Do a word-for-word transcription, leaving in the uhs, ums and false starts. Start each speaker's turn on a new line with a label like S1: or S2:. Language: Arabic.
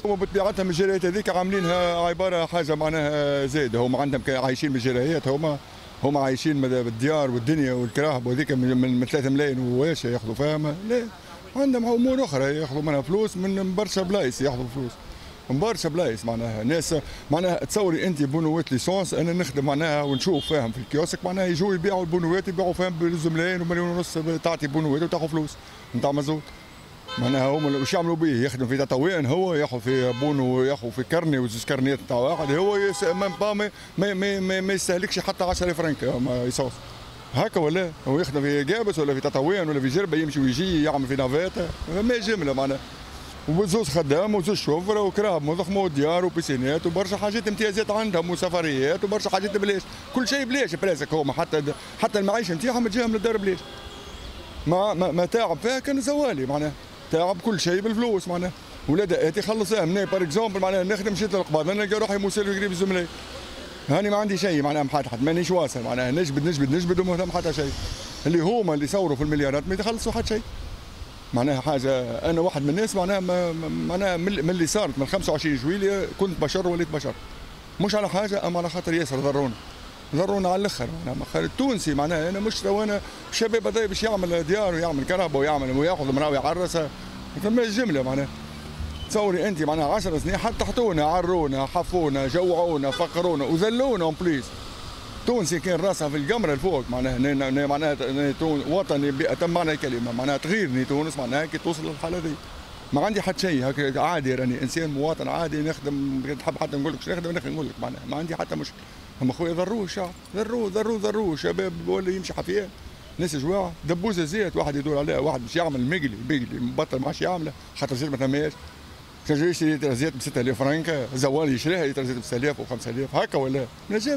S1: هما بطبيعتهم الجرايات هذيك عاملينها عباره حاجه معناها زايده، هما عندهم عايشين بالجرايات، هما هما عايشين بالديار والدنيا والكراهب وهذيك من ثلاثة ملايين وواش ياخذوا فيها، لا عندهم امور اخرى ياخذوا منها فلوس من برشا بلايص ياخذوا فلوس من برشا بلايص معناها ناس معناها تصوري انت بونوات ليسونس انا نخدم معناها ونشوف فاهم في الكيوسك معناها يجوا يبيعوا البونوات يبيعوا فاهم بجوز ملايين ومليون ونص تعطي بونوات وتاخذ فلوس نتاع مازوت معناها هما واش يعملوا به يخدم في تطوين هو ياخذ في بونو ياخذ في كرني وزوج كرنيات نتاع واحد هو ميم با ما ما ما, ما يستهلكش حتى عشرة فرنك يسوس هكا ولا هو يخدم في جابس ولا في تطوين ولا في جربه يمشي ويجي يعمل في نافاتا ما جمله معناها وزوز خدام وزوج شوفر وكراب مضخمه وديار وبيسينات وبرشا حاجات امتيازات عندهم وسفريات وبرشا حاجات بلاش كل شيء بلاش براسك هما حتى حتى المعيشه نتاعهم تجيهم للدار بلاش ما ما, ما تعب فيها كان زوالي معناها تعب كل شيء بالفلوس معناها ولاد اتي خلصها من بار اكزومبل معناها نخدم مشيت للقباضه نلقى روحي مسير قريب الزملاء هاني ما عندي شيء معناها محدد مانيش واصل معناها نجبد نجبد نجبد وما مهتم حتى شيء اللي هما اللي يصوروا في المليارات ما يخلصوا حتى شيء معناها حاجه انا واحد من الناس معناها معناها من اللي صارت من خمسة وعشرين جويلية كنت بشر وليت بشر مش على حاجه اما على خاطر ياسر ضرونا ضرونا على الاخر معناها التونسي معناها انا مش وانا الشباب هذا باش يعمل ديار ويعمل كهرباء ويعمل وياخذ مراه ويعرسها فما الجمله معناها تصوري انت معناها عشر سنين حتى حطونا عرونا حفونا جوعونا فقرونا وذلونا اون بليس تونسي كان راسها في القمره الفوق معناها معناها وطني بأتم معنى الكلمه معناها تغيرني تونس معناها كي توصل للحاله ذي ما عندي حتى شيء هكا عادي راني انسان مواطن عادي نخدم تحب حتى نقول لك شنو نخدم نقول لك معناها ما عندي حتى مشكله هم خويا ضروه الشعب ضروه ضروه ضروه شباب ولا يمشي حفيان ناس جواع دبوزه زيت واحد يدور عليها واحد باش يعمل مقلي بيقلي مبطل ما عادش يعمله خاطر زيت ما ثماش كان جاي يشري لتر زيت ب ستة آلاف فرنك زوال يشريها لتر زيت ب ستة آلاف و خمسة آلاف هكا ولا